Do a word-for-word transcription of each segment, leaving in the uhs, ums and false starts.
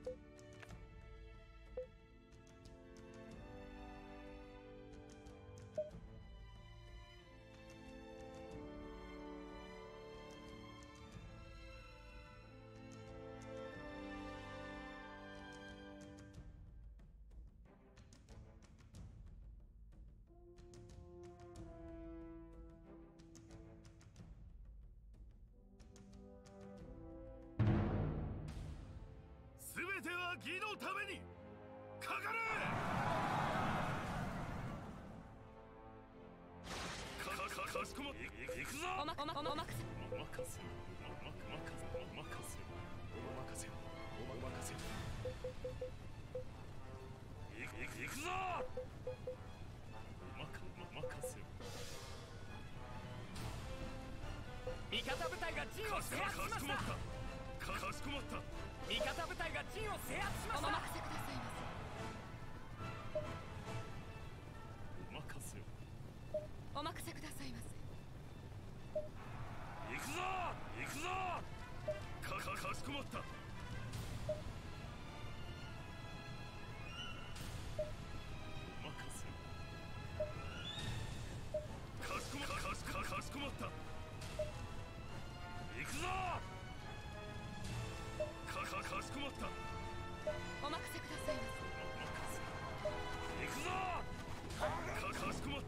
全ては義のためにかかれ。かかかしこまい行くぞ。 おまおまおまおまかせおまかせおまかせおまかせおまかせおまかせいくいくいくぞ。おまかおまかせ。 味方部隊が陣を制圧しました。 かかしこまった。 味方部隊が陣を制圧しました。お任せくださいませ。 お任せを。 お任せくださいませ。 行くぞ行くぞ。かかかしこまった。お任せを。かしこまかかしかかしこまった。行くぞ。かかかしこまった。 お任せくださいませ。 行くぞ。かかしこまった。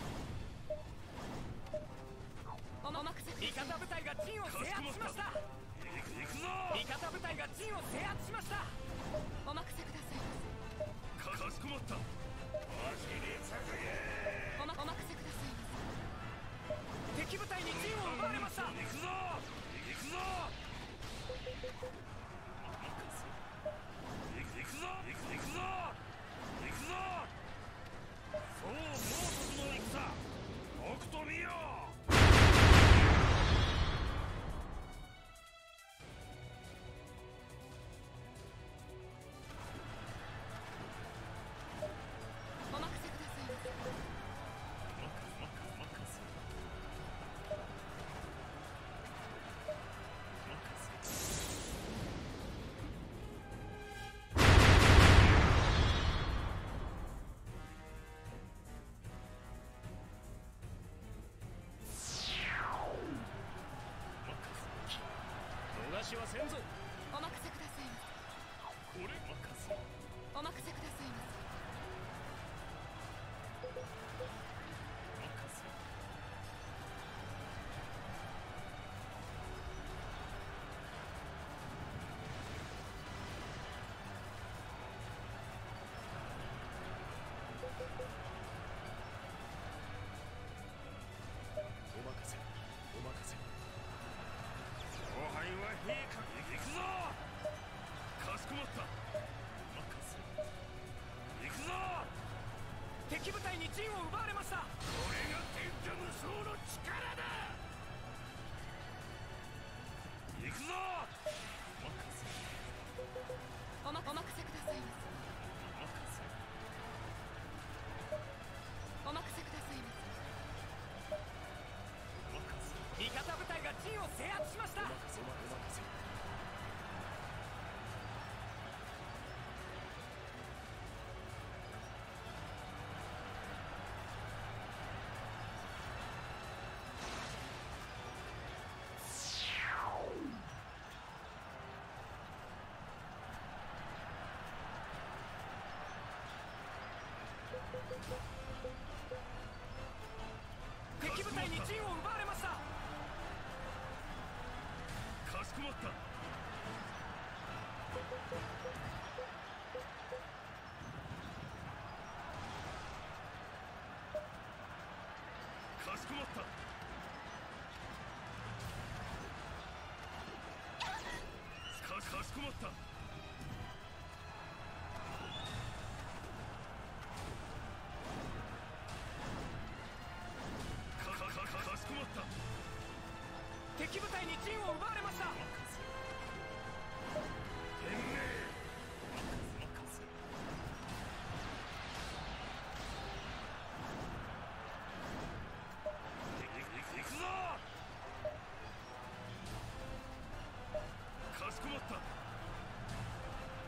お任せください。味方部隊が陣を制圧しました。 行くぞ。 味方部隊が陣を制圧しました。お任せくださいませ。 かかしこまった。 おまお任せくださいませ。敵部隊に陣を奪われました。 行くぞ行くぞ。行くぞ行く行くぞ行くぞ。そう猛徳の戦とくと見よ。 お任せくださいませ。 逃しはせんぞ。 お任せくださいませ。 これ任せ。 お任せくださいませ。 任せ。お任せお任せ。後輩は陛下に行くぞ。かしこまった。任せ。行くぞ。 敵部隊に陣を奪われました。 これが天下無双の力だ。行くぞ。任せ。 おまお任せくださいませ。 任せ。 お任せくださいませ。味方部隊が陣を制圧しました。 お任せお任せ。 敵部隊に陣を奪われました。 かしこまった。かしこまった。かかしこまった。かしこまった。 敵部隊に陣を奪われました。 天命任せ。行くぞ。かしこまった。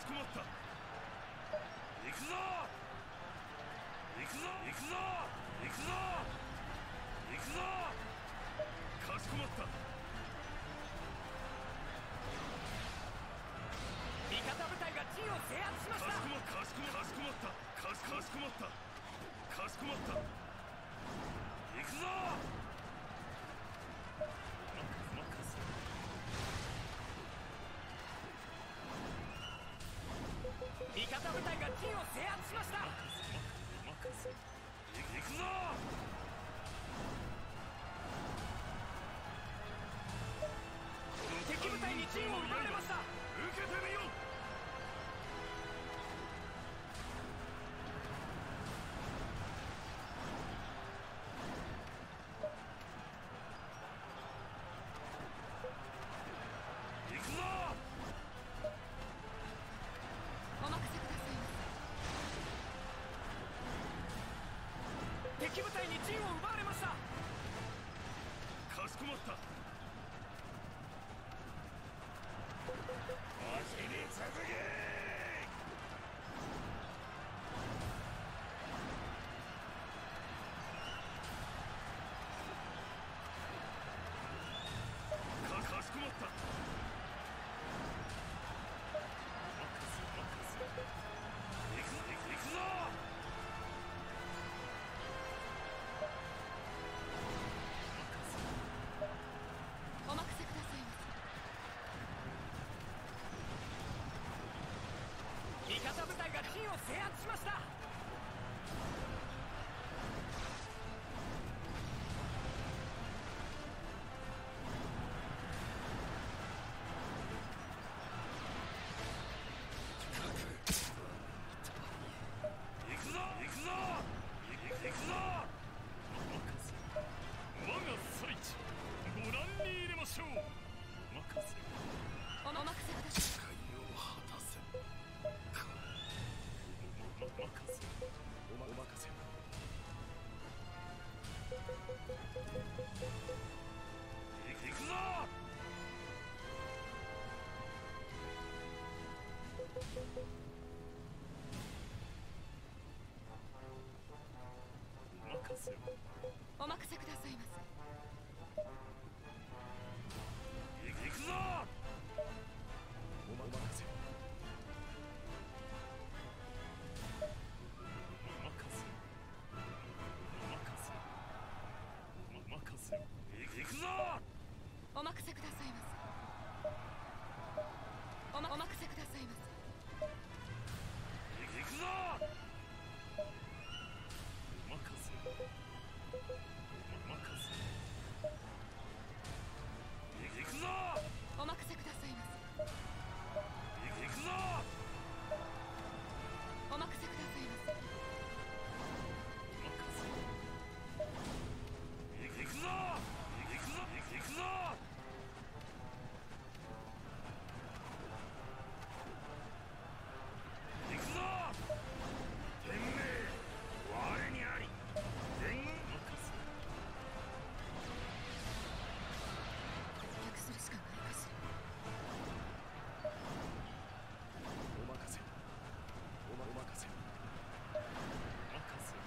しこまった。行くぞ行くぞ行くぞ行くぞ行くぞ。かしこまった。 味方部隊が陣を制圧しました。 かしこまったかしこまったかしかしこまったかしこまった。行くぞ。 味方部隊が陣を制圧しました。 行くぞ。 敵部隊に陣を奪われました。 受けてみよう。行くぞ。 お任せくださいませ。敵部隊に陣を奪われました。 かしこまった。走り続け。かかしこまった。行くぞ行くぞ。 お任せくださいませ。味方部隊が陣を制圧しました。 行くぞ行くぞ行くぞ。我が最地ご覧に入れましょう。任せお任せください。 使いを果たせ。お任せおまお任せ。行くぞ。任せお任せくださいませ。 行くぞ。おまお任せ。お任せお任せお任せ。行くぞ。 お任せくださいませ。おまお任せくださいませ。 行くぞ。お任せお任せ。行くぞ。 お任せくださいませ。 行くぞ。 お任せくださいませ。 行くぞ。行くぞ行くぞ。行くぞ。天命我にあり。全軍逆するしかないかしら。 お任せおまお任せお任せ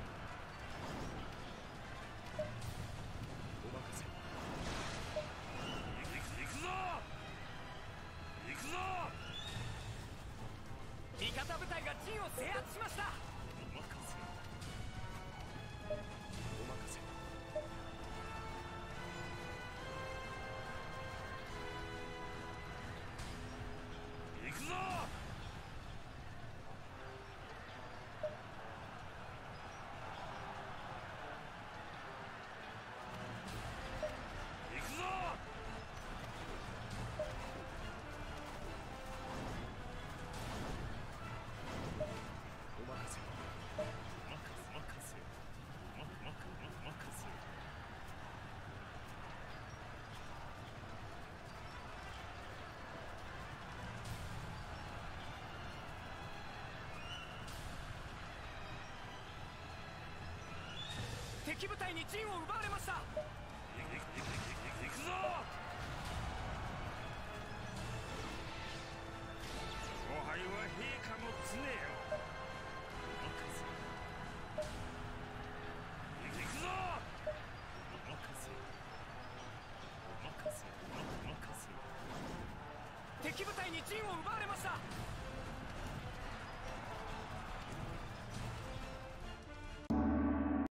お任せ。行く行くぞ。行くぞ。 味方部隊が陣を制圧しました。 お任せお任せ。行くぞ。行くぞ。お任せ任せ任せままま任せ。 敵部隊に陣を奪われました。 行くぞ。おはいはに陣を奪われました。